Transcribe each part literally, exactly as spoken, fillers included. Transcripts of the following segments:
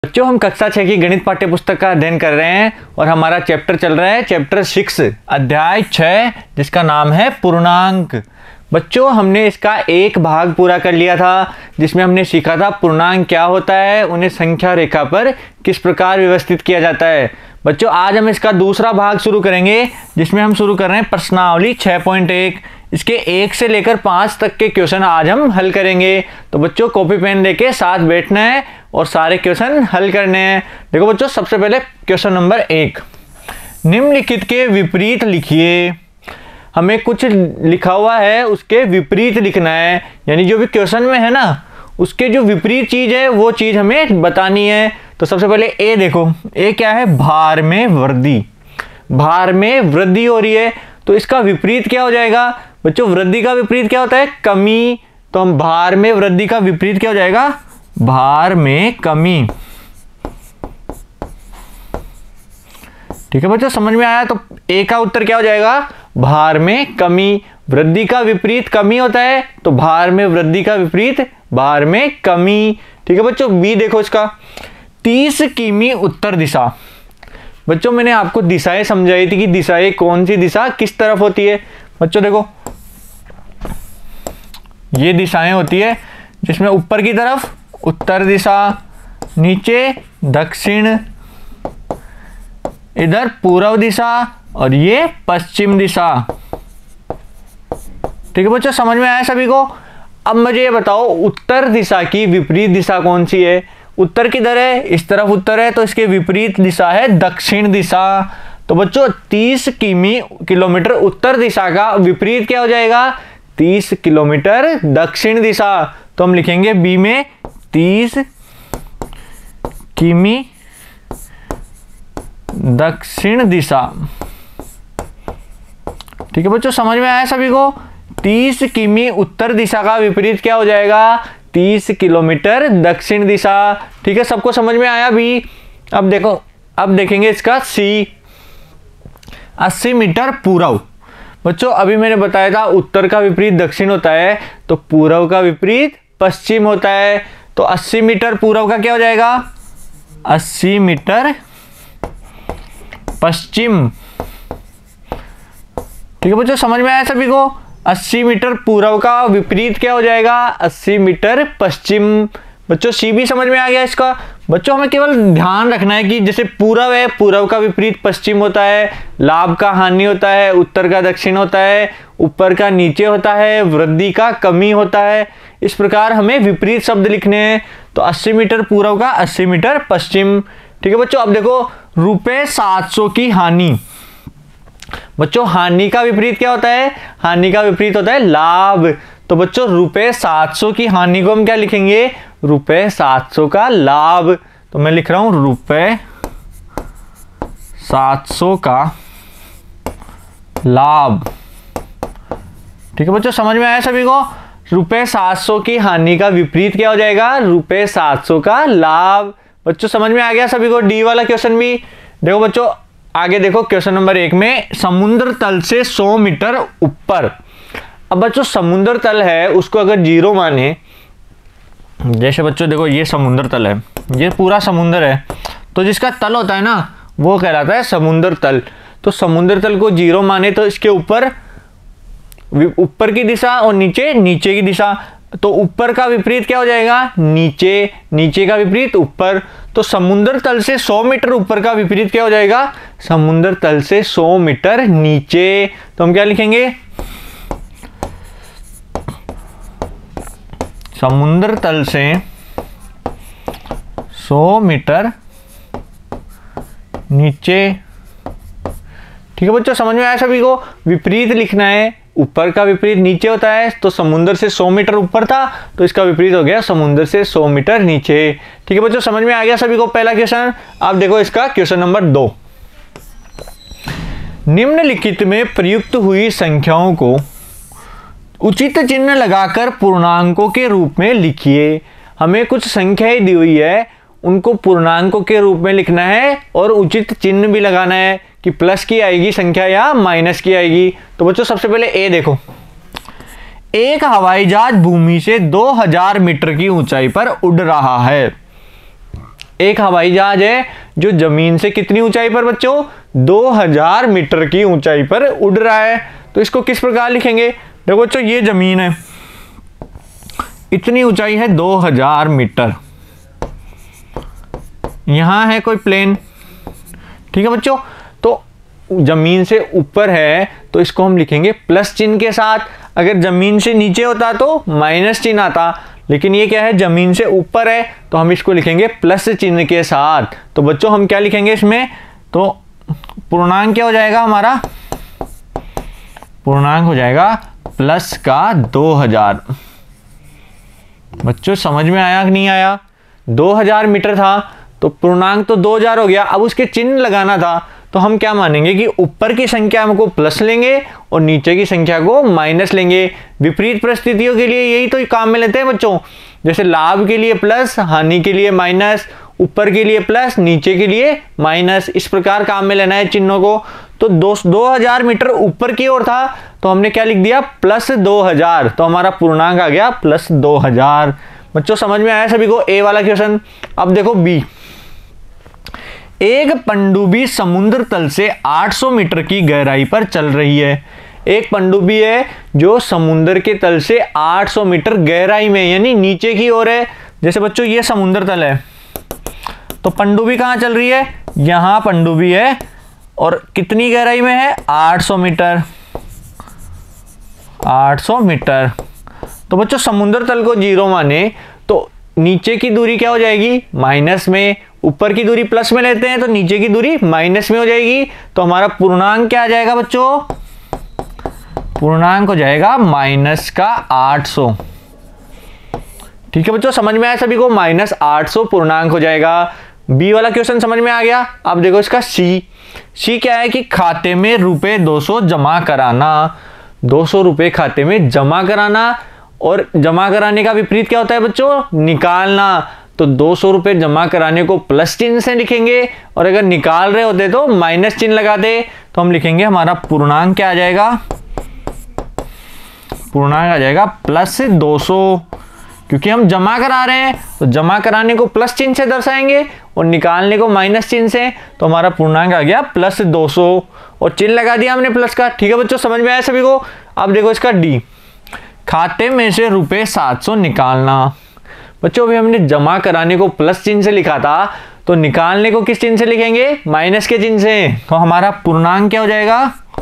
बच्चों, हम कक्षा छह की गणित पाठ्य पुस्तक का अध्ययन कर रहे हैं और हमारा चैप्टर चल रहा है चैप्टर सिक्स अध्याय छः, जिसका नाम है पूर्णांक। बच्चों, हमने इसका एक भाग पूरा कर लिया था जिसमें हमने सीखा था पूर्णांक क्या होता है, उन्हें संख्या रेखा पर किस प्रकार व्यवस्थित किया जाता है। बच्चों, आज हम इसका दूसरा भाग शुरू करेंगे जिसमें हम शुरू कर रहे हैं प्रश्नावली छः पॉइंट एक। इसके एक से लेकर पाँच तक के क्वेश्चन आज हम हल करेंगे। तो बच्चों, कॉपी पेन लेके साथ बैठना है और सारे क्वेश्चन हल करने हैं। देखो बच्चों, सबसे पहले क्वेश्चन नंबर एक, निम्नलिखित के विपरीत लिखिए। हमें कुछ लिखा हुआ है, उसके विपरीत लिखना है, यानी जो भी क्वेश्चन में है ना उसके जो विपरीत चीज है वो चीज हमें बतानी है। तो सबसे पहले ए देखो, ए क्या है, भार में वृद्धि। भार में वृद्धि हो रही है तो इसका विपरीत क्या हो जाएगा। बच्चों, वृद्धि का विपरीत क्या होता है, कमी। तो हम भार में वृद्धि का विपरीत क्या हो जाएगा, भार में कमी। ठीक है बच्चों, समझ में आया। तो ए का उत्तर क्या हो जाएगा, भार में कमी। वृद्धि का विपरीत कमी होता है तो भार में वृद्धि का विपरीत भार में कमी। ठीक है बच्चों, बी देखो इसका, तीस किमी उत्तर दिशा। बच्चों, मैंने आपको दिशाएं समझाई थी कि दिशाएं कौन सी दिशा किस तरफ होती है। बच्चों देखो, ये दिशाएं होती है जिसमें ऊपर की तरफ उत्तर दिशा, नीचे दक्षिण, इधर पूर्व दिशा और ये पश्चिम दिशा। ठीक है बच्चों, समझ में आया सभी को। अब मुझे ये बताओ, उत्तर दिशा की विपरीत दिशा कौन सी है। उत्तर किधर है, इस तरफ उत्तर है, तो इसके विपरीत दिशा है दक्षिण दिशा। तो बच्चों, तीस किमी किलोमीटर उत्तर दिशा का विपरीत क्या हो जाएगा, तीस किलोमीटर दक्षिण दिशा। तो हम लिखेंगे बी में तीस किमी दक्षिण दिशा। ठीक है बच्चों, समझ में आया सभी को। तीस किमी उत्तर दिशा का विपरीत क्या हो जाएगा, तीस किलोमीटर दक्षिण दिशा। ठीक है, सबको समझ में आया भी। अब देखो, अब देखेंगे इसका सी, अस्सी मीटर पूर्व। बच्चों, अभी मैंने बताया था उत्तर का विपरीत दक्षिण होता है तो पूर्व का विपरीत पश्चिम होता है। तो अस्सी मीटर पूर्व का क्या हो जाएगा, अस्सी मीटर पश्चिम। ठीक है बच्चों, समझ में आया सभी को। अस्सी मीटर पूर्व का विपरीत क्या हो जाएगा, अस्सी मीटर पश्चिम। बच्चों, सी भी समझ में आ गया इसका। बच्चों, हमें केवल ध्यान रखना है कि जैसे पूर्व है, पूर्व का विपरीत पश्चिम होता है, लाभ का हानि होता है, उत्तर का दक्षिण होता है, ऊपर का नीचे होता है, वृद्धि का कमी होता है। इस प्रकार हमें विपरीत शब्द लिखने हैं। तो अस्सी मीटर पूर्व का अस्सी मीटर पश्चिम। ठीक है बच्चों, अब देखो, रुपए सात सौ की हानि। बच्चों, हानि का विपरीत क्या होता है, हानि का विपरीत होता है लाभ। तो बच्चों, रुपए सात सौ की हानि को हम क्या लिखेंगे, रुपए सात सौ का लाभ। तो मैं लिख रहा हूं रुपए सात सौ का लाभ। ठीक है बच्चों, समझ में आया सभी को। रुपए सात सौ की हानि का विपरीत क्या हो जाएगा, रुपए सात सौ का लाभ। बच्चों, समझ में आ गया सभी को। डी वाला क्वेश्चन भी देखो बच्चों, आगे देखो क्वेश्चन नंबर एक में, समुद्र तल से सौ मीटर ऊपर। अब बच्चों, समुद्र तल है उसको अगर जीरो माने, जैसे बच्चों देखो ये समुद्र तल है, ये पूरा समुद्र है, तो जिसका तल होता है ना वो कहलाता है समुद्र तल। तो समुद्र तल को जीरो माने तो इसके ऊपर ऊपर की दिशा और नीचे नीचे की दिशा। तो ऊपर का विपरीत क्या हो जाएगा, नीचे, नीचे का विपरीत ऊपर। तो समुद्र तल से सौ मीटर ऊपर का विपरीत क्या हो जाएगा, समुद्र तल से सौ मीटर नीचे। तो हम क्या लिखेंगे, समुद्र तल से सौ मीटर नीचे। ठीक है बच्चों, समझ में आया सभी को। विपरीत लिखना है, ऊपर का विपरीत नीचे होता है, तो समुद्र से सौ मीटर ऊपर था तो इसका विपरीत हो गया समुद्र से सौ मीटर नीचे। ठीक है बच्चों, समझ में आ गया सभी को पहला क्वेश्चन। अब देखो इसका क्वेश्चन नंबर दो, निम्नलिखित में प्रयुक्त हुई संख्याओं को उचित चिन्ह लगाकर पूर्णांकों के रूप में लिखिए। हमें कुछ संख्याएं दी हुई है, उनको पूर्णांकों के रूप में लिखना है और उचित चिन्ह भी लगाना है कि प्लस की आएगी संख्या या माइनस की आएगी। तो बच्चों, सबसे पहले ए देखो, एक हवाई जहाज भूमि से दो हज़ार मीटर की ऊंचाई पर उड़ रहा है। एक हवाई जहाज है जो जमीन से कितनी ऊंचाई पर बच्चों, दो हज़ार मीटर की ऊंचाई पर उड़ रहा है। तो इसको किस प्रकार लिखेंगे, देखो बच्चों ये जमीन है, इतनी ऊंचाई है दो हज़ार मीटर, यहां है कोई प्लेन, ठीक है बच्चों। तो जमीन से ऊपर है तो इसको हम लिखेंगे प्लस चिन्ह के साथ, अगर जमीन से नीचे होता तो माइनस चिन्ह आता, लेकिन ये क्या है, जमीन से ऊपर है तो हम इसको लिखेंगे प्लस चिन्ह के साथ। तो बच्चों हम क्या लिखेंगे इसमें, तो पूर्णांक क्या हो जाएगा हमारा, पूर्णांक हो जाएगा प्लस का दो हज़ार। बच्चों समझ में आया कि नहीं आया, दो हज़ार मीटर था तो पूर्णांक तो दो हज़ार हो गया, अब उसके चिन्ह लगाना था तो हम क्या मानेंगे कि ऊपर की संख्या को प्लस लेंगे और नीचे की संख्या को माइनस लेंगे। विपरीत परिस्थितियों के लिए यही तो काम में लेते हैं बच्चों, जैसे लाभ के लिए प्लस, हानि के लिए माइनस, ऊपर के लिए प्लस, नीचे के लिए माइनस, इस प्रकार काम में लेना है चिन्हों को। तो दो दो हजार मीटर ऊपर की ओर था तो हमने क्या लिख दिया, प्लस दो हजार, तो हमारा पूर्णांक आ गया प्लस दो हजार। बच्चों समझ में आया सभी को ए वाला क्वेश्चन। अब देखो बी, एक पनडुब्बी समुद्र तल से आठ सौ मीटर की गहराई पर चल रही है। एक पनडुब्बी है जो समुद्र के तल से आठ सौ मीटर गहराई में, यानी नीचे की ओर है। जैसे बच्चों ये समुद्र तल है तो पनडुब्बी कहाँ चल रही है, यहां पनडुब्बी है और कितनी गहराई में है, आठ सौ मीटर, आठ सौ मीटर। तो बच्चों समुद्र तल को जीरो माने तो नीचे की दूरी क्या हो जाएगी, माइनस में, ऊपर की दूरी प्लस में लेते हैं तो नीचे की दूरी माइनस में हो जाएगी। तो हमारा पूर्णांक क्या आ जाएगा बच्चों, पूर्णांक हो जाएगा माइनस का आठ सौ। ठीक है बच्चों समझ में आया सभी को, माइनस आठ सौ पूर्णांक हो जाएगा। बी वाला क्वेश्चन समझ में आ गया। अब देखो इसका सी, सी क्या है कि खाते में रुपए दो सौ जमा कराना, दो सौ रुपए खाते में जमा कराना, और जमा कराने का विपरीत क्या होता है बच्चों, निकालना। तो दो सौ रुपए जमा कराने को प्लस चिन्ह से लिखेंगे और अगर निकाल रहे होते तो माइनस चिन्ह लगा दे। तो हम लिखेंगे हमारा पूर्णांक क्या आ जाएगा, पूर्णांक आ जाएगा प्लस दो सौ, क्योंकि हम जमा करा रहे हैं तो जमा कराने को प्लस चिन्ह से दर्शाएंगे और निकालने को माइनस चिन्ह से। तो हमारा पूर्णांक आ गया प्लस दो सौ और चिन्ह लगा दिया हमने प्लस का। ठीक है बच्चों समझ में आया सभी को। अब देखो इसका डी, खाते में से रुपए सात सौ निकालना। बच्चों अभी हमने जमा कराने को प्लस चिन्ह से लिखा था तो निकालने को किस चिन्ह से लिखेंगे, माइनस के चिन्ह से। तो हमारा पूर्णांक क्या हो जाएगा,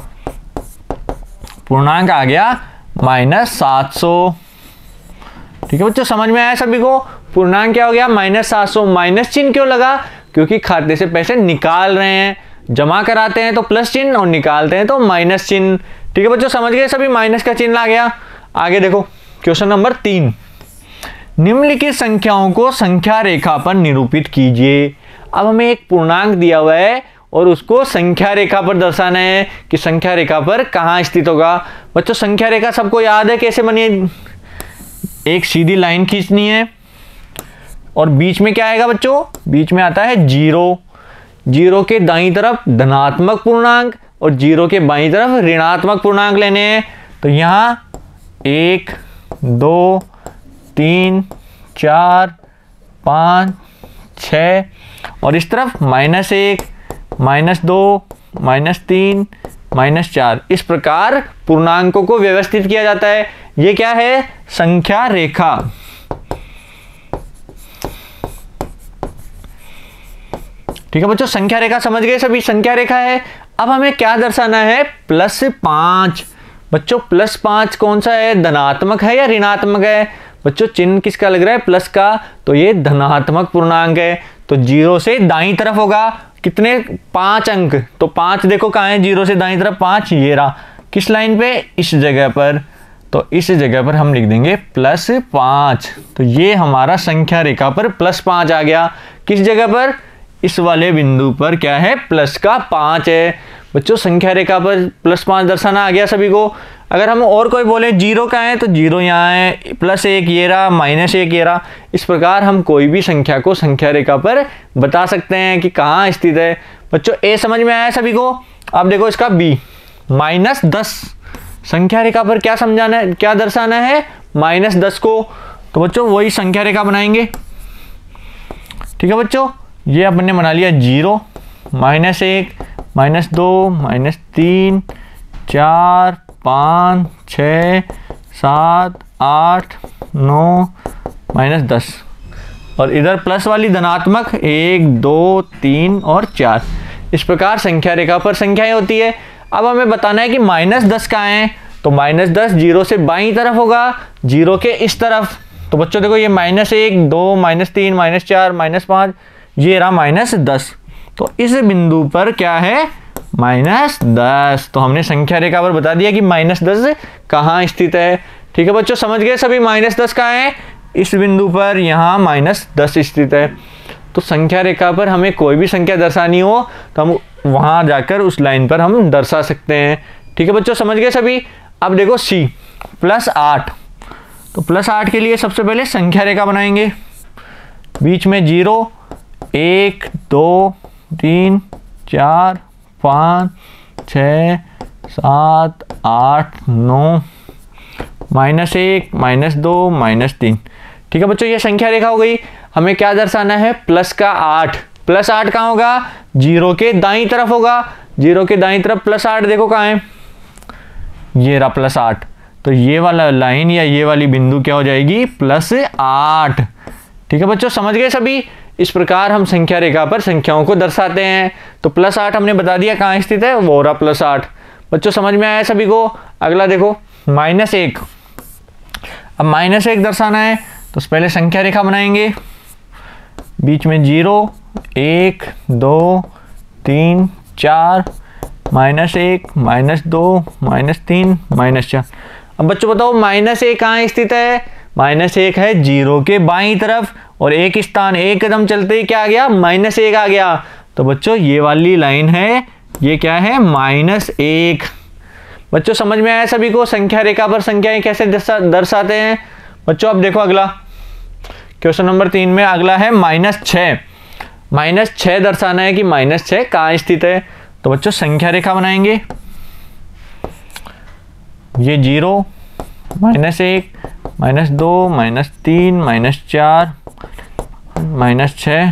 पूर्णांक आ गया माइनस सात सौ। ठीक है बच्चों समझ में आया सभी को, पूर्णांक क्या हो गया, माइनस सात सौ। माइनस चिन्ह क्यों लगा, क्योंकि खाते से पैसे निकाल रहे हैं, जमा कराते हैं तो प्लस चिन्ह और निकालते हैं तो माइनस चिन्ह। ठीक है बच्चों समझ गए सभी, माइनस का चिन्ह आ गया। आगे देखो क्वेश्चन नंबर तीन, निम्नलिखित संख्याओं को संख्या रेखा पर निरूपित कीजिए। अब हमें एक पूर्णांक दिया हुआ है और उसको संख्या रेखा पर दर्शाना है कि संख्या रेखा पर कहाँ स्थित होगा। बच्चों संख्या रेखा सबको याद है कैसे बनी है, एक सीधी लाइन खींचनी है और बीच में क्या आएगा बच्चों, बीच में आता है जीरो। जीरो के दाईं तरफ धनात्मक पूर्णांक और जीरो के बाईं तरफ ऋणात्मक पूर्णांक लेने हैं। तो यहाँ एक, दो, तीन, चार, पाँच, छः और इस तरफ माइनस एक, माइनस दो, माइनस तीन, माइनस चार। इस प्रकार पूर्णांकों को व्यवस्थित किया जाता है। ये क्या है, संख्या रेखा। ठीक है बच्चों संख्या रेखा समझ गए सभी, संख्या रेखा है। अब हमें क्या दर्शाना है, प्लस पाँच। बच्चों प्लस पाँच कौन सा है, धनात्मक है या ऋणात्मक है। बच्चों चिन्ह किसका लग रहा है, प्लस का, तो ये धनात्मक पूर्णांक है। तो जीरो से दाईं तरफ होगा कितने, पांच अंक। तो पांच देखो कहाँ है, जीरो से दाईं तरफ पांच, ये रहा। किस लाइन पे, इस जगह पर। तो इस जगह पर हम लिख देंगे प्लस पाँच। तो ये हमारा संख्या रेखा पर प्लस पाँच आ गया। किस जगह पर, इस वाले बिंदु पर क्या है, प्लस का पाँच है। बच्चों संख्या रेखा पर प्लस पाँच दर्शाना आ गया सभी को। अगर हम और कोई बोले जीरो का है तो जीरो यहाँ है, प्लस एक ये रहा, माइनस एक ये रहा। इस प्रकार हम कोई भी संख्या को संख्या रेखा पर बता सकते हैं कि कहाँ स्थित है। बच्चों ए समझ में आया सभी को। अब देखो इसका बी, माइनस दस। संख्या रेखा पर क्या समझाना है, क्या दर्शाना है, माइनस दस को। तो बच्चों वही संख्या रेखा बनाएंगे। ठीक है बच्चों, ये अपने बना लिया जीरो, माइनस एक, माइनस दो, माइनस तीन, चार, पाँच, छः, सात, आठ, नौ, माइनस दस, और इधर प्लस वाली धनात्मक एक, दो, तीन और चार। इस प्रकार संख्या रेखा पर संख्याएं होती है। अब हमें बताना है कि माइनस दस कहाँ है, तो माइनस दस जीरो से बाईं तरफ होगा, जीरो के इस तरफ। तो बच्चों देखो ये माइनस एक, दो, माइनस तीन, माइनस चार, माइनस पाँच, ये रहा माइनस दस। तो इस बिंदु पर क्या है, माइनस दस। तो हमने संख्या रेखा पर बता दिया कि माइनस दस कहाँ स्थित है। ठीक है बच्चों, समझ गए सभी माइनस दस कहाँ है, इस बिंदु पर यहाँ माइनस दस स्थित है। तो संख्या रेखा पर हमें कोई भी संख्या दर्शानी हो तो हम वहाँ जाकर उस लाइन पर हम दर्शा सकते हैं। ठीक है बच्चों, समझ गए सभी। अब देखो सी प्लस आठ, तो प्लस आठ के लिए सबसे पहले संख्या रेखा बनाएंगे। बीच में जीरो, एक, दो, तीन, चार, पाँच, छः, सात, आठ, नौ, माइनस एक, माइनस दो, माइनस तीन। ठीक है बच्चों, ये संख्या रेखा हो गई। हमें क्या दर्शाना है, प्लस का आठ। प्लस आठ कहाँ होगा, जीरो के दाईं तरफ होगा। जीरो के दाईं तरफ प्लस आठ देखो कहाँ है, ये रहा प्लस आठ। तो ये वाला लाइन या ये वाली बिंदु क्या हो जाएगी, प्लस आठ। ठीक है बच्चों, समझ गए सभी। इस प्रकार हम संख्या रेखा पर संख्याओं को दर्शाते हैं। तो प्लस आठ हमने बता दिया कहाँ स्थित है, वो रहा प्लस आठ। बच्चों समझ में आया सभी को। अगला देखो माइनस एक। अब माइनस एक दर्शाना है तो पहले संख्या रेखा बनाएंगे। बीच में जीरो, एक, दो, तीन, चार, माइनस एक, माइनस दो, माइनस तीन, माइनस चार। अब बच्चों बताओ माइनस एक कहाँ स्थित है, माइनस एक है जीरो के बाईं तरफ, और एक स्थान एक कदम चलते ही क्या आ गया, माइनस एक आ गया। तो बच्चों ये वाली लाइन है, ये क्या है, माइनस एक। बच्चों समझ में आया सभी को संख्या रेखा पर संख्याएं कैसे दर्शाते हैं। बच्चों अब देखो अगला क्वेश्चन नंबर तीन में अगला है माइनस छः। माइनस छः दर्शाना है कि माइनस छः कहाँ स्थित है। तो बच्चों संख्या रेखा बनाएंगे। ये जीरो, माइनस एक, माइनस दो, माइनस तीन, माइनस चार, माइनस छः,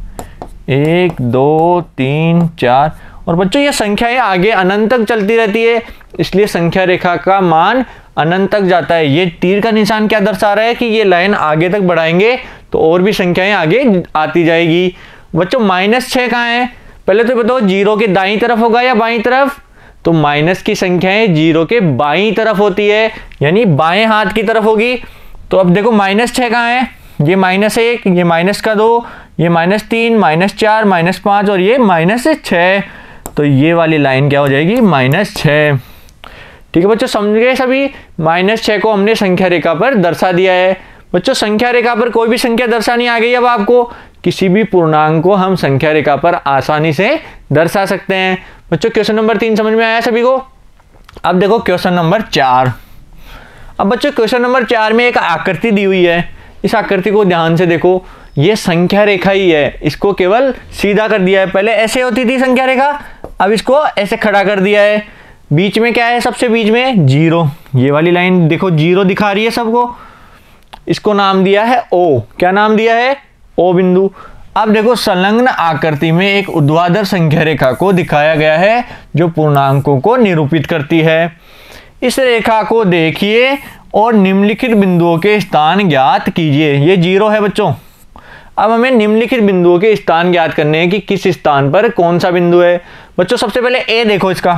एक, दो, तीन, चार। और बच्चों ये संख्याएं आगे अनंत तक चलती रहती है, इसलिए संख्या रेखा का मान अनंत तक जाता है। ये तीर का निशान क्या दर्शा रहा है कि ये लाइन आगे तक बढ़ाएंगे तो और भी संख्याएं आगे आती जाएगी। बच्चों माइनस छः कहाँ है, पहले तो बताओ जीरो के दाईं तरफ होगा या बाईं तरफ। तो माइनस की संख्याएं जीरो के बाईं तरफ होती है, यानी बाएं हाथ की तरफ होगी। तो अब देखो माइनस छः कहाँ है, ये माइनस एक, ये माइनस का दो, ये माइनस तीन, माइनस चार, माइनस पाँच और ये माइनस छः। तो ये वाली लाइन क्या हो जाएगी, माइनस छः। ठीक है बच्चों समझ गए सभी। माइनस छः को हमने संख्या रेखा पर दर्शा दिया है। बच्चों संख्या रेखा पर कोई भी संख्या दर्शानी आ गई। अब आपको किसी भी पूर्णांक को हम संख्या रेखा पर आसानी से दर्शा सकते हैं। बच्चों क्वेश्चन नंबर तीन समझ में आया सभी को। अब देखो क्वेश्चन नंबर चार। अब बच्चों क्वेश्चन नंबर चार में एक आकृति दी हुई है। इस आकृति को ध्यान से देखो, ये संख्या रेखा ही है, इसको केवल सीधा कर दिया है। पहले ऐसे होती थी संख्या रेखा, अब इसको ऐसे खड़ा कर दिया है। बीच में क्या है, सबसे बीच में जीरो, ये वाली लाइन देखो जीरो दिखा रही है सबको। इसको नाम दिया है ओ। क्या नाम दिया है, ओ बिंदु। अब देखो संलग्न आकृति में एक ऊर्ध्वाधर संख्या रेखा को दिखाया गया है जो पूर्णांकों को निरूपित करती है। इस रेखा को देखिए और निम्नलिखित बिंदुओं के स्थान ज्ञात कीजिए। ये जीरो है बच्चों। अब हमें निम्नलिखित बिंदुओं के स्थान ज्ञात करने हैं कि किस स्थान पर कौन सा बिंदु है। बच्चों सबसे पहले ए देखो इसका,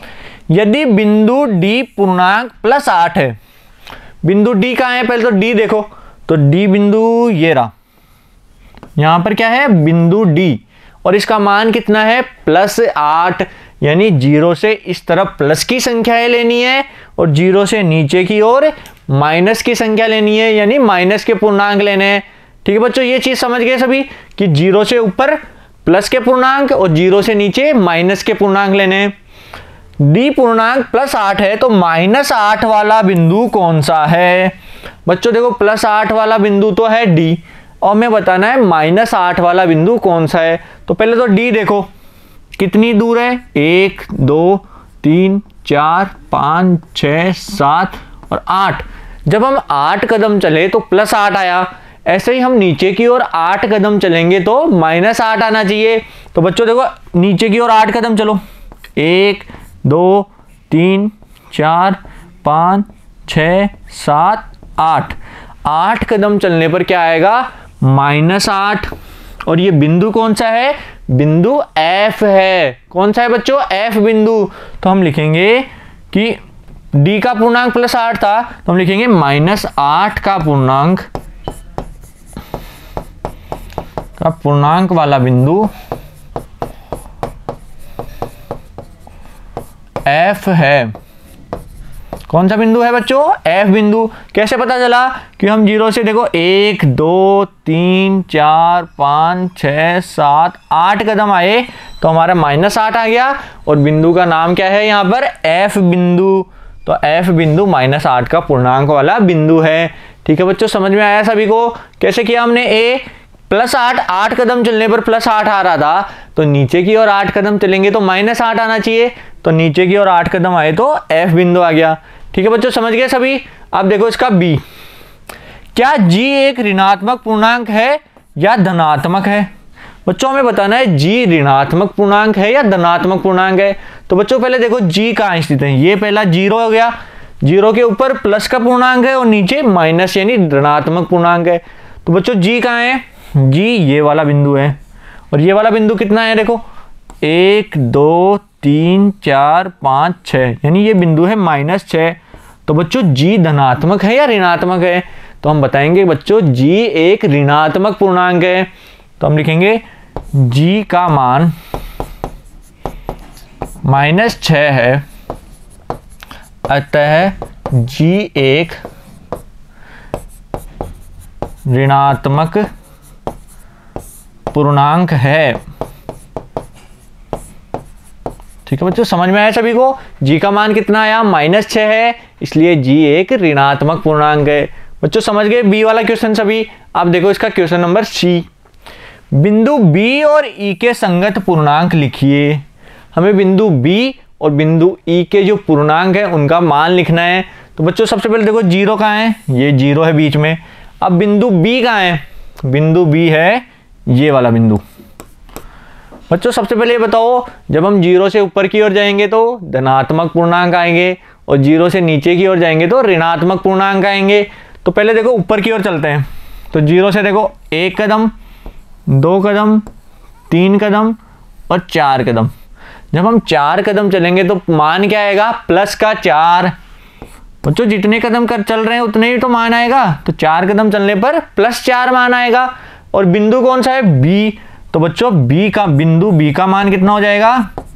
यदि बिंदु डी पूर्णांक प्लस आठ है, बिंदु डी कहाँ है, पहले तो डी देखो, तो डी बिंदु ये रहा, यहां पर क्या है बिंदु डी, और इसका मान कितना है प्लस आठ, यानी जीरो से इस तरफ प्लस की संख्याएं लेनी है और जीरो से नीचे की ओर माइनस की संख्या लेनी है, यानी माइनस के पूर्णांक लेने हैं। ठीक है बच्चों, ये चीज समझ गए सभी कि जीरो से ऊपर प्लस के पूर्णांक और जीरो से नीचे माइनस के पूर्णांक लेने हैं। डी पूर्णांक प्लस आठ है तो माइनस आठ वाला बिंदु कौन सा है। बच्चों देखो प्लस आठ वाला बिंदु तो है डी, और हमें बताना है माइनस आठ वाला बिंदु कौन सा है। तो पहले तो डी देखो कितनी दूर है, एक, दो, तीन, चार, पाँच, छः, सात और आठ। जब हम आठ कदम चले तो प्लस आठ आया, ऐसे ही हम नीचे की ओर आठ कदम चलेंगे तो माइनस आठ आना चाहिए। तो बच्चों देखो नीचे की ओर आठ कदम चलो, एक दो तीन चार पाँच छः सात आठ, आठ कदम चलने पर क्या आएगा, माइनस आठ। और ये बिंदु कौन सा है, बिंदु F है। कौन सा है बच्चों, F बिंदु। तो हम लिखेंगे कि D का पूर्णांक प्लस आठ था, तो हम लिखेंगे माइनस आठ का पूर्णांक का पूर्णांक वाला बिंदु F है। कौन सा बिंदु है बच्चों, F बिंदु। कैसे पता चला, कि हम जीरो से देखो एक दो तीन चार पाँच छः सात आठ कदम आए तो हमारा माइनस आठ आ गया, और बिंदु का नाम क्या है यहाँ पर, F बिंदु। तो F बिंदु माइनस आठ का पूर्णांक वाला बिंदु है। ठीक है बच्चों, समझ में आया सभी को। कैसे किया हमने, ए प्लस आठ, आठ कदम चलने पर प्लस आठ आ रहा था, तो नीचे की ओर आठ कदम चलेंगे तो माइनस आठ आना चाहिए, तो नीचे की ओर आठ कदम आए तो F बिंदु आ गया। ठीक है बच्चों, समझ गए सभी। अब देखो इसका B, क्या G एक ऋणात्मक पूर्णांक है या धनात्मक है। बच्चों हमें बताना है G ऋणात्मक पूर्णांक है या धनात्मक पूर्णांक है। तो बच्चों पहले देखो G कहाँ स्थित है, ये पहला जीरो हो गया, जीरो के ऊपर प्लस का पूर्णांक है और नीचे माइनस यानी ऋणात्मक पूर्णांक है। तो बच्चों G कहाँ है, G ये वाला बिंदु है, और ये वाला बिंदु कितना है, देखो एक दो तीन चार पाँच छः, यानी ये बिंदु है माइनस छः। तो बच्चों G धनात्मक है या ऋणात्मक है, तो हम बताएंगे बच्चों G एक ऋणात्मक पूर्णांक है। तो हम लिखेंगे G का मान माइनस छः है, अतः G एक ऋणात्मक पूर्णांक है। ठीक है बच्चों, समझ में आया सभी को। G का मान कितना आया, माइनस छः है, इसलिए G एक ऋणात्मक पूर्णांक है। बच्चों समझ गए बी वाला क्वेश्चन सभी। अब देखो इसका क्वेश्चन नंबर सी, बिंदु B और E के संगत पूर्णांक लिखिए। हमें बिंदु B और बिंदु E के जो पूर्णांक है उनका मान लिखना है। तो बच्चों सबसे पहले देखो जीरो कहाँ है, ये जीरो है बीच में। अब बिंदु B कहाँ है, बिंदु B है ये वाला बिंदु। बच्चों सबसे पहले ये बताओ, जब हम जीरो से ऊपर की ओर जाएंगे तो धनात्मक पूर्णांक आएंगे, और जीरो से नीचे की ओर जाएंगे तो ऋणात्मक पूर्णांक आएंगे। तो पहले देखो ऊपर की ओर चलते हैं, तो जीरो से देखो एक कदम, दो कदम, तीन कदम और चार कदम। जब हम चार कदम चलेंगे तो मान क्या आएगा, प्लस का चार। बच्चों जितने कदम कर चल रहे हैं उतने ही तो मान आएगा, तो चार कदम चलने पर प्लस चार मान आएगा। और बिंदु कौन सा है, B। तो बच्चों B का बिंदु B का मान कितना हो जाएगा,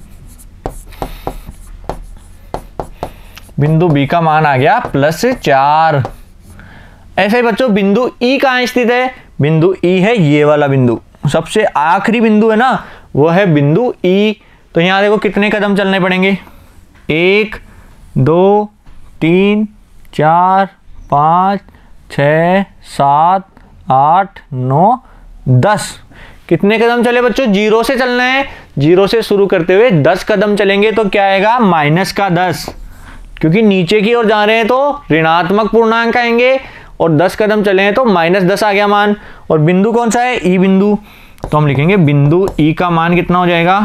बिंदु B का मान आ गया प्लस चार। ऐसे ही बच्चों बिंदु E कहाँ स्थित है, बिंदु E है ये वाला बिंदु, सबसे आखिरी बिंदु है ना वो है बिंदु E। तो यहां देखो कितने कदम चलने पड़ेंगे, एक दो तीन चार पाँच छः सात आठ नौ दस। कितने कदम चले बच्चों, जीरो से चलना है, जीरो से शुरू करते हुए दस कदम चलेंगे तो क्या आएगा, माइनस का दस, क्योंकि नीचे की ओर जा रहे हैं तो ऋणात्मक पूर्णांक आएंगे, और दस कदम चले हैं तो माइनस दस आ गया मान। और बिंदु कौन सा है, ई बिंदु। तो हम लिखेंगे बिंदु ई का मान कितना हो जाएगा,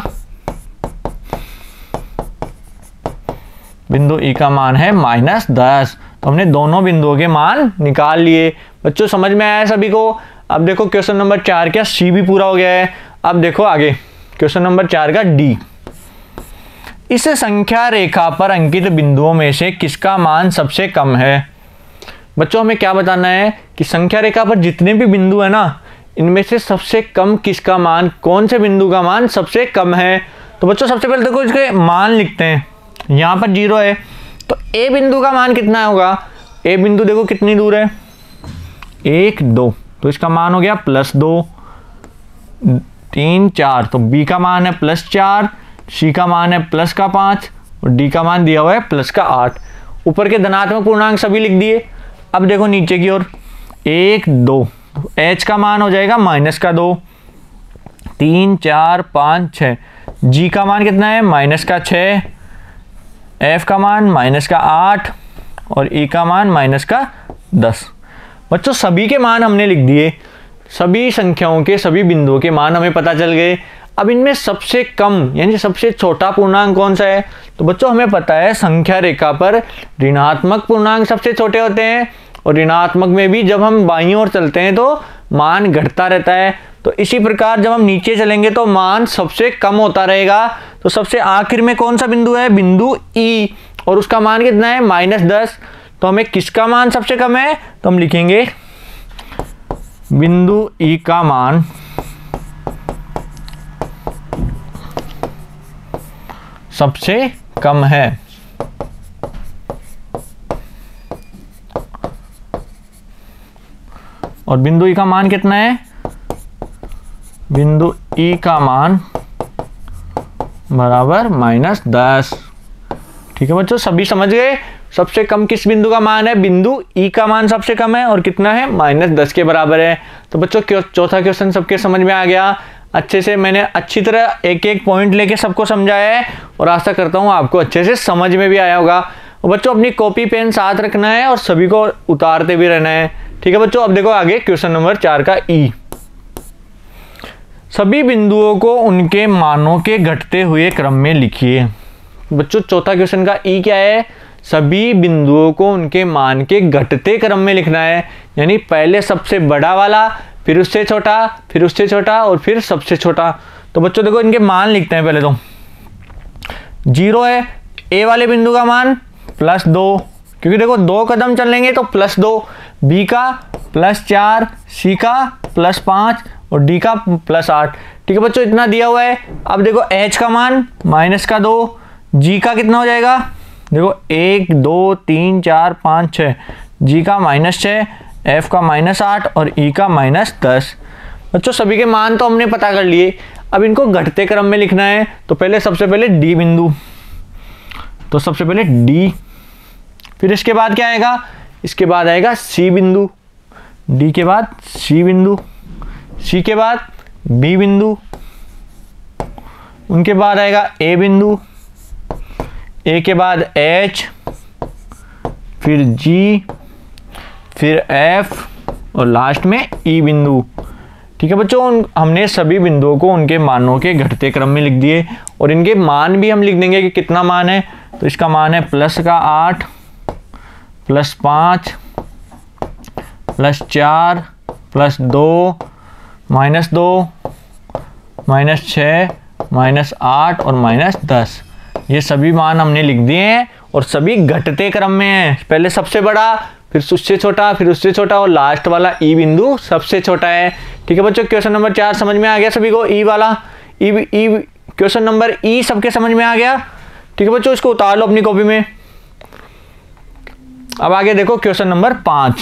बिंदु ई का मान है माइनस दस। तो हमने दोनों बिंदुओं के मान निकाल लिए। बच्चों समझ में आया सभी को। अब देखो क्वेश्चन नंबर चार का सी भी पूरा हो गया है। अब देखो आगे क्वेश्चन नंबर चार का डी, इस संख्या रेखा पर अंकित बिंदुओं में से किसका मान सबसे कम है। बच्चों हमें क्या बताना है कि संख्या रेखा पर जितने भी बिंदु है ना, इनमें से सबसे कम किसका मान, कौन से बिंदु का मान सबसे कम है। तो बच्चों सबसे पहले देखो इसके मान लिखते हैं। यहाँ पर जीरो है तो ए बिंदु का मान कितना होगा, ए बिंदु देखो कितनी दूर है, एक दो, तो इसका मान हो गया प्लस दो, तीन चार, तो बी का मान है प्लस चार, सी का मान है प्लस का पाँच और डी का मान दिया हुआ है प्लस का आठ। ऊपर के धनात्मक पूर्णांक सभी लिख दिए। अब देखो नीचे की ओर एक दो, तो एच का मान हो जाएगा माइनस का दो, तीन चार पाँच छः, जी का मान कितना है माइनस का छः, एफ का मान माइनस का आठ और ई का मान माइनस का दस। बच्चों सभी के मान हमने लिख दिए, सभी संख्याओं के सभी बिंदुओं के मान हमें पता चल गए। अब इनमें सबसे कम यानी सबसे छोटा पूर्णांक कौन सा है? तो बच्चों हमें पता है संख्या रेखा पर ऋणात्मक पूर्णांक सबसे छोटे होते हैं, और ऋणात्मक में भी जब हम बाईं ओर चलते हैं तो मान घटता रहता है। तो इसी प्रकार जब हम नीचे चलेंगे तो मान सबसे कम होता रहेगा। तो सबसे आखिर में कौन सा बिंदु है? बिंदु ई, और उसका मान कितना है? माइनस दस। तो हमें किसका मान सबसे कम है? तो हम लिखेंगे बिंदु ई का मान सबसे कम है। और बिंदु ई का मान कितना है? बिंदु ई का मान बराबर माइनस दस। ठीक है बच्चों, सभी समझ गए सबसे कम किस बिंदु का मान है? बिंदु ई का मान सबसे कम है, और कितना है? माइनस दस के बराबर है। तो बच्चों चौथा क्वेश्चन सबके समझ में आ गया। अच्छे से मैंने अच्छी तरह एक एक पॉइंट लेके सबको समझाया है, और आशा करता हूँ आपको अच्छे से समझ में भी आया होगा। और बच्चों अपनी कॉपी पेन साथ रखना है और सभी को उतारते भी रहना है। ठीक है बच्चों, अब देखो आगे क्वेश्चन नंबर चार का ई। सभी बिंदुओं को उनके मानों के घटते हुए क्रम में लिखिए। बच्चों चौथा क्वेश्चन का ई क्या है? सभी बिंदुओं को उनके मान के घटते क्रम में लिखना है, यानी पहले सबसे बड़ा वाला, फिर उससे छोटा, फिर उससे छोटा, और फिर सबसे छोटा। तो बच्चों देखो इनके मान लिखते हैं। पहले तो जीरो है, ए वाले बिंदु का मान प्लस दो, क्योंकि देखो दो कदम चलेंगे तो प्लस दो, बी का प्लस चार, सी का प्लस पाँच, और डी का प्लस आठ। ठीक है बच्चों, इतना दिया हुआ है। अब देखो एच का मान माइनस का दो, जी का कितना हो जाएगा? देखो एक दो तीन चार पाँच छः, जी का माइनस छः, एफ का माइनस आठ, और ई का माइनस दस। बच्चों सभी के मान तो हमने पता कर लिए, अब इनको घटते क्रम में लिखना है। तो पहले सबसे पहले डी बिंदु, तो सबसे पहले डी, फिर इसके बाद क्या आएगा? इसके बाद आएगा सी बिंदु, डी के बाद सी बिंदु, सी के बाद बी बिंदु, उनके बाद आएगा ए बिंदु, ए के बाद एच, फिर जी, फिर एफ, और लास्ट में ई बिंदु। ठीक है बच्चों, हमने सभी बिंदुओं को उनके मानों के घटते क्रम में लिख दिए, और इनके मान भी हम लिख देंगे कि कितना मान है। तो इसका मान है प्लस का आठ, प्लस पाँच, प्लस चार, प्लस दो, माइनस दो, माइनस छः, माइनस आठ, और माइनस दस। ये सभी मान हमने लिख दिए हैं, और सभी घटते क्रम में हैं। पहले सबसे बड़ा, फिर उससे छोटा, फिर उससे छोटा, और लास्ट वाला ई बिंदु सबसे छोटा है। ठीक है बच्चों, क्वेश्चन नंबर चार समझ में आ गया सभी को? ई वाला ई ई क्वेश्चन नंबर ई सबके समझ में आ गया? ठीक है बच्चों, इसको उतार लो अपनी कॉपी में। अब आगे देखो क्वेश्चन नंबर पाँच।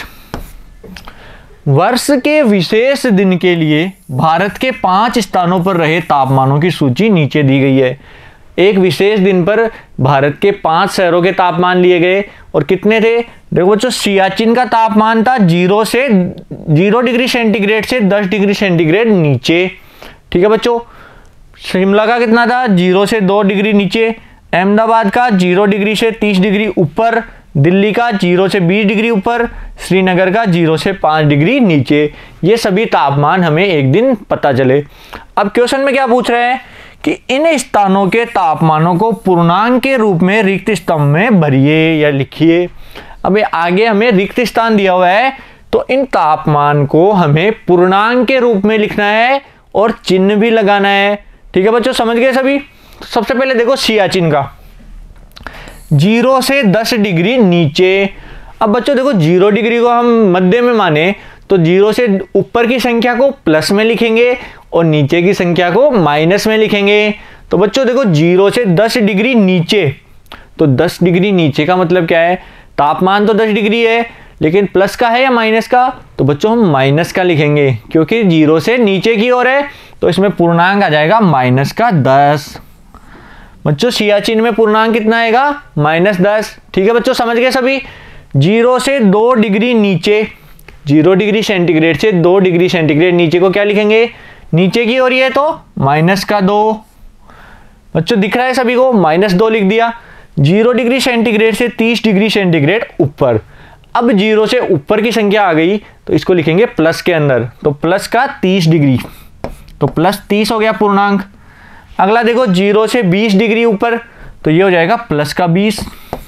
वर्ष के विशेष दिन के लिए भारत के पांच स्थानों पर रहे तापमानों की सूची नीचे दी गई है। एक विशेष दिन पर भारत के पांच शहरों के तापमान लिए गए, और कितने थे? देखो बच्चों, सियाचिन का तापमान था जीरो से जीरो डिग्री सेंटीग्रेड से दस डिग्री सेंटीग्रेड नीचे। ठीक है बच्चों, शिमला का कितना था? जीरो से दो डिग्री नीचे। अहमदाबाद का जीरो डिग्री से तीस डिग्री ऊपर। दिल्ली का जीरो से बीस डिग्री ऊपर। श्रीनगर का जीरो से पाँच डिग्री नीचे। ये सभी तापमान हमें एक दिन पता चले। अब क्वेश्चन में क्या पूछ रहे हैं कि इन स्थानों के तापमानों को पूर्णांक के रूप में रिक्त स्तंभ में भरिए या लिखिए। अब आगे हमें रिक्त स्थान दिया हुआ है, तो इन तापमान को हमें पूर्णांक के रूप में लिखना है और चिन्ह भी लगाना है। ठीक है बच्चों, समझ गए सभी? सबसे पहले देखो सियाचिन का जीरो से दस डिग्री नीचे। अब बच्चों देखो, जीरो डिग्री को हम मध्य में माने तो जीरो से ऊपर की संख्या को प्लस में लिखेंगे और नीचे की संख्या को माइनस में लिखेंगे। तो बच्चों देखो, जीरो से दस डिग्री नीचे, तो दस डिग्री नीचे का मतलब क्या है? तापमान तो दस डिग्री है, लेकिन प्लस का है या माइनस का? तो बच्चों हम माइनस का लिखेंगे, क्योंकि जीरो से नीचे की ओर है, तो इसमें पूर्णांक आ जाएगा माइनस का दस। बच्चों सियाचिन में पूर्णांक कितना आएगा? माइनस दस। ठीक है बच्चों, समझ गए सभी? जीरो से दो डिग्री नीचे, जीरो डिग्री सेंटीग्रेड से दो डिग्री सेंटीग्रेड नीचे को क्या लिखेंगे? नीचे की ओर ये तो माइनस का दो। बच्चों दिख रहा है सभी को? माइनस दो लिख दिया। जीरो डिग्री सेंटीग्रेड से तीस डिग्री सेंटीग्रेड ऊपर। अब जीरो से ऊपर की संख्या आ गई तो इसको लिखेंगे प्लस के अंदर, तो प्लस का तीस डिग्री, तो प्लस तीस हो गया पूर्णांक। अगला देखो जीरो से बीस डिग्री ऊपर, तो ये हो जाएगा प्लस का बीस।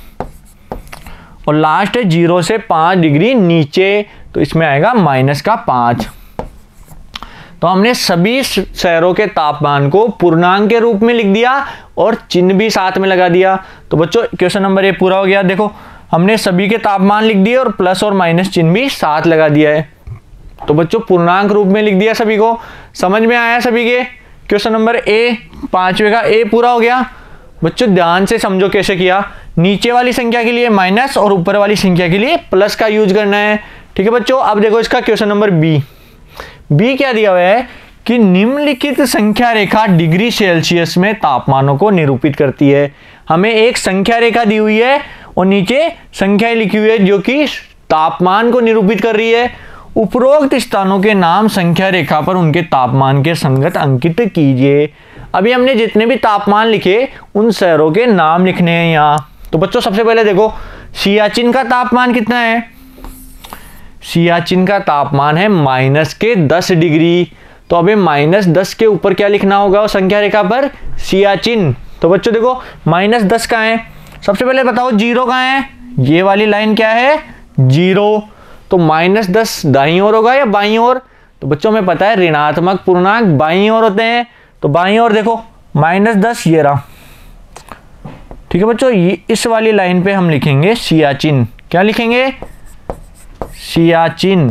और लास्ट है जीरो से पाँच डिग्री नीचे, तो इसमें आएगा माइनस का पाँच। तो हमने सभी शहरों के तापमान को पूर्णांक के रूप में लिख दिया और चिन्ह भी साथ में लगा दिया। तो बच्चों क्वेश्चन नंबर ए पूरा हो गया। देखो हमने सभी के तापमान लिख दिए और प्लस और माइनस चिन्ह भी साथ लगा दिया है। तो बच्चों पूर्णांक रूप में लिख दिया सभी को। समझ में आया सभी के? क्वेश्चन नंबर ए पांचवे का ए पूरा हो गया। बच्चों ध्यान से समझो कैसे किया। नीचे वाली संख्या के लिए माइनस और ऊपर वाली संख्या के लिए प्लस का यूज करना है। ठीक है बच्चों, अब देखो इसका क्वेश्चन नंबर बी। बी क्या दिया हुआ है कि निम्नलिखित संख्या रेखा डिग्री सेल्सियस में तापमानों को निरूपित करती है। हमें एक संख्या रेखा दी हुई है और नीचे संख्याएं लिखी हुई है जो कि तापमान को निरूपित कर रही है। उपरोक्त स्थानों के नाम संख्या रेखा पर उनके तापमान के संगत अंकित कीजिए। अभी हमने जितने भी तापमान लिखे उन शहरों के नाम लिखने हैं यहाँ। तो बच्चों सबसे पहले देखो सियाचिन का तापमान कितना है। सियाचिन का तापमान है माइनस के दस डिग्री। तो अभी माइनस दस के ऊपर क्या लिखना होगा उस संख्या रेखा पर? सियाचिन। तो बच्चों देखो माइनस दस कहाँ है? सबसे पहले बताओ जीरो कहाँ है? ये वाली लाइन क्या है? जीरो। तो माइनस दस दाईं ओर होगा या बाईं ओर? तो बच्चों में पता है ऋणात्मक पूर्णांक बाईं ओर होते हैं। तो बाईं ओर देखो माइनस दस ये रहा। ठीक है बच्चों, ये इस वाली लाइन पे हम लिखेंगे सियाचिन। क्या लिखेंगे? सियाचिन।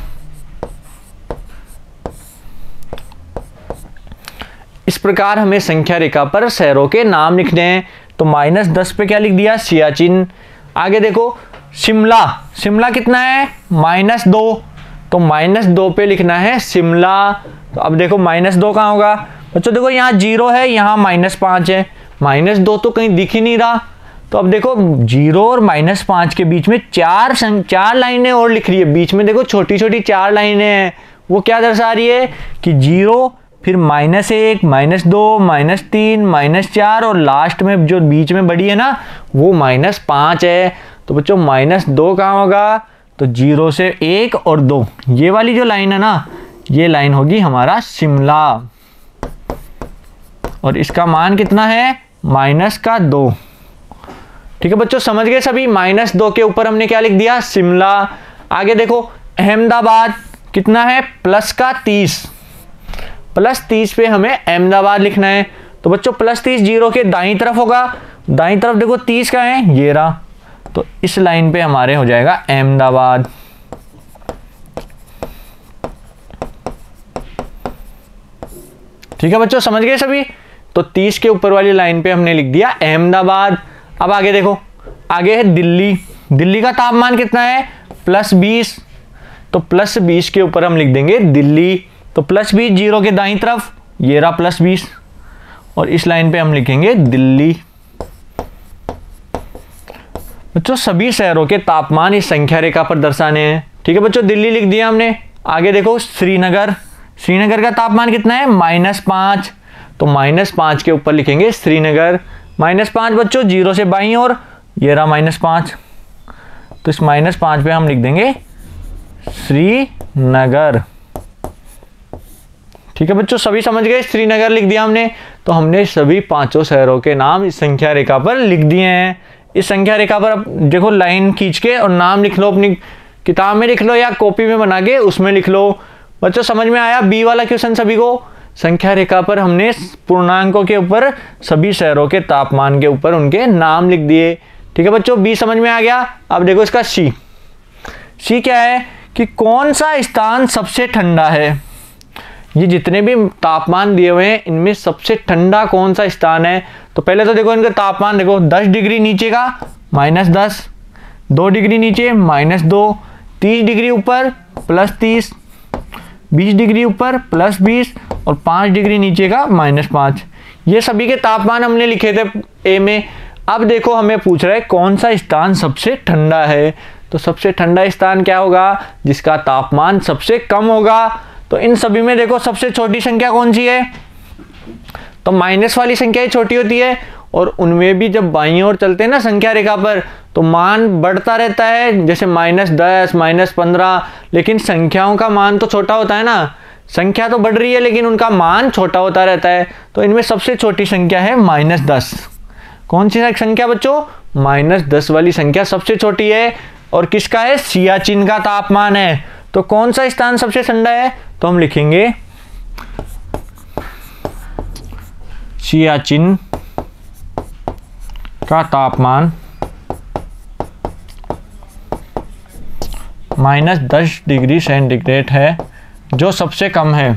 इस प्रकार हमें संख्या रेखा पर शहरों के नाम लिखने हैं। तो माइनस दस पे क्या लिख दिया? सियाचिन। आगे देखो शिमला। शिमला कितना है? माइनस दो। तो माइनस दो पे लिखना है शिमला। तो अब देखो माइनस दो कहाँ होगा? बच्चों देखो यहाँ जीरो है, यहाँ माइनस पाँच है। माइनस दो तो कहीं दिख ही नहीं रहा। तो अब देखो जीरो और माइनस पाँच के बीच में चार चार लाइनें और लिख रही है। बीच में देखो छोटी छोटी चार लाइनें हैं। वो क्या दर्शा रही है कि जीरो, फिर माइनस एक, माइनस दो, माइनस तीन, माइनस चार और लास्ट में जो बीच में बड़ी है ना वो माइनस पाँच है। तो बच्चों माइनस दो कहाँ होगा? तो जीरो से एक और दो, ये वाली जो लाइन है ना ये लाइन होगी हमारा शिमला। और इसका मान कितना है? माइनस का दो। ठीक है बच्चों, समझ गए सभी? माइनस दो के ऊपर हमने क्या लिख दिया? शिमला। आगे देखो अहमदाबाद कितना है? प्लस का तीस। प्लस तीस पे हमें अहमदाबाद लिखना है। तो बच्चों प्लस तीस जीरो के दाईं तरफ होगा। दाईं तरफ देखो तीस का है, ये रहा। तो इस लाइन पे हमारे हो जाएगा अहमदाबाद। ठीक है बच्चों, समझ गए सभी? तो तीस के ऊपर वाली लाइन पे हमने लिख दिया अहमदाबाद। अब आगे देखो, आगे है दिल्ली। दिल्ली का तापमान कितना है? प्लस बीस। तो प्लस बीस के ऊपर हम लिख देंगे दिल्ली। तो प्लस बीस जीरो के दाईं तरफ, ये रहा प्लस बीस। और इस लाइन पे हम लिखेंगे दिल्ली। बच्चों सभी शहरों के तापमान इस संख्या रेखा पर दर्शाने हैं। ठीक है बच्चों, दिल्ली लिख दिया हमने। आगे देखो श्रीनगर। श्रीनगर का तापमान कितना है? माइनस पाँच। तो माइनस पाँच के ऊपर लिखेंगे श्रीनगर। माइनस पाँच बच्चों जीरो से बाईं ओर, ये रहा माइनस पाँच। तो इस माइनस पाँच पे हम लिख देंगे श्रीनगर। ठीक है बच्चों, सभी समझ गए? श्रीनगर लिख दिया हमने। तो हमने सभी पांचों शहरों के नाम इस संख्या रेखा पर लिख दिए हैं। इस संख्या रेखा पर अब देखो लाइन खींच के और नाम लिख लो, अपनी किताब में लिख लो या कॉपी में बना के उसमें लिख लो। बच्चों समझ में आया बी वाला क्वेश्चन सभी को? संख्या रेखा पर हमने पूर्णांकों के ऊपर सभी शहरों के तापमान के ऊपर उनके नाम लिख दिए। ठीक है बच्चों, बी समझ में आ गया। अब देखो इसका सी। सी क्या है कि कौन सा स्थान सबसे ठंडा है? ये जितने भी तापमान दिए हुए हैं इनमें सबसे ठंडा कौन सा स्थान है? तो पहले तो देखो इनका तापमान देखो, दस डिग्री नीचे का माइनस दस, दो डिग्री नीचे माइनस दो, तीस डिग्री ऊपर प्लस तीस, बीस डिग्री ऊपर प्लस बीस और पाँच डिग्री नीचे का माइनस पाँच। ये सभी के तापमान हमने लिखे थे ए में। अब देखो हमें पूछ रहा है कौन सा स्थान सबसे ठंडा है। तो सबसे ठंडा स्थान क्या होगा? जिसका तापमान सबसे कम होगा। तो इन सभी में देखो सबसे छोटी संख्या कौन सी है? तो माइनस वाली संख्या ही छोटी होती है और उनमें भी जब बाईं ओर चलते हैं ना संख्या रेखा पर, तो मान बढ़ता रहता है, जैसे माइनस दस, माइनस पंद्रह, लेकिन संख्याओं का मान तो छोटा होता है ना, संख्या तो बढ़ रही है लेकिन उनका मान छोटा होता रहता है। तो इनमें सबसे छोटी संख्या है माइनस दस। कौन सी संख्या बच्चों? माइनस दस वाली संख्या सबसे छोटी है। और किसका है? सियाचिन का तापमान है। तो कौन सा स्थान सबसे ठंडा है? तो हम लिखेंगे सियाचिन का तापमान माइनस दस डिग्री सेंटीग्रेड है, जो सबसे कम है।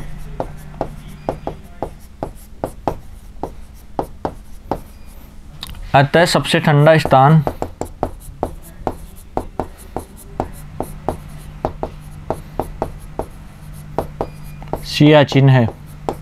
अतः सबसे ठंडा स्थान सियाचिन है।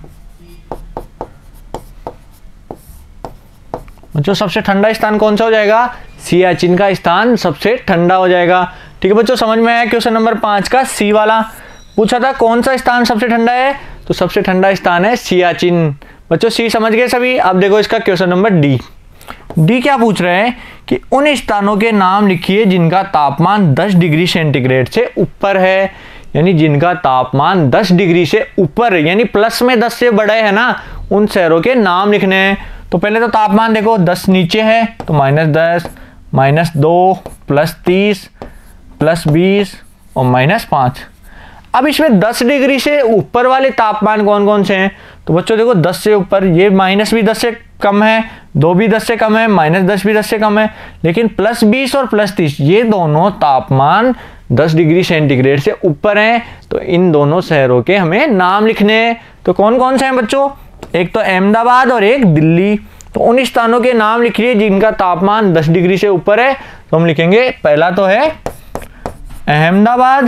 बच्चों सबसे ठंडा स्थान कौन सा हो जाएगा? सियाचिन का स्थान सबसे ठंडा हो जाएगा। ठीक है बच्चों, समझ में आया? क्वेश्चन नंबर पांच का सी वाला पूछा था कौन सा स्थान सबसे ठंडा है, तो सबसे ठंडा स्थान है सियाचिन। बच्चों सी समझ गए सभी? अब देखो इसका क्वेश्चन नंबर डी। डी क्या पूछ रहे हैं कि उन स्थानों के नाम लिखिए जिनका तापमान दस डिग्री सेंटीग्रेड से ऊपर है, यानी जिनका तापमान दस डिग्री से ऊपर, यानी प्लस में दस से बड़े है ना, उन शहरों के नाम लिखने हैं। तो पहले तो तापमान देखो, दस नीचे है तो माइनस दस, माइनस दो, प्लस तीस, प्लस बीस और माइनस पाँच। अब इसमें दस डिग्री से ऊपर वाले तापमान कौन कौन से हैं? तो बच्चों देखो दस से ऊपर ये माइनस भी दस से कम है, दो भी दस से कम है, माइनस दस भी दस से कम है, लेकिन प्लस बीस और प्लस तीस ये दोनों तापमान दस डिग्री सेंटीग्रेड से ऊपर हैं। तो इन दोनों शहरों के हमें नाम लिखने हैं। तो कौन कौन से हैं बच्चों? एक तो अहमदाबाद और एक दिल्ली। तो उन स्थानों के नाम लिखिए जिनका तापमान दस डिग्री से ऊपर है। तो हम लिखेंगे पहला तो है अहमदाबाद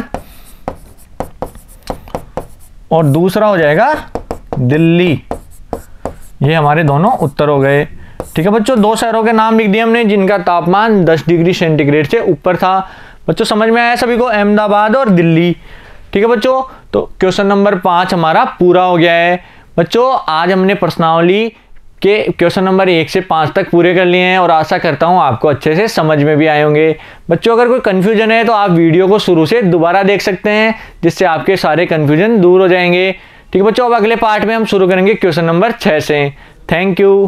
और दूसरा हो जाएगा दिल्ली। ये हमारे दोनों उत्तर हो गए। ठीक है बच्चों, दो शहरों के नाम लिख दिए हमने जिनका तापमान दस डिग्री सेंटीग्रेड से ऊपर था। बच्चों समझ में आया सभी को? अहमदाबाद और दिल्ली। ठीक है बच्चों, तो क्वेश्चन नंबर पाँच हमारा पूरा हो गया है। बच्चों आज हमने प्रश्नावली के क्वेश्चन नंबर एक से पाँच तक पूरे कर लिए हैं और आशा करता हूं आपको अच्छे से समझ में भी आए होंगे। बच्चों अगर कोई कन्फ्यूजन है तो आप वीडियो को शुरू से दोबारा देख सकते हैं, जिससे आपके सारे कन्फ्यूजन दूर हो जाएंगे। ठीक है बच्चों, अब अगले पार्ट में हम शुरू करेंगे क्वेश्चन नंबर छः से। Thank you.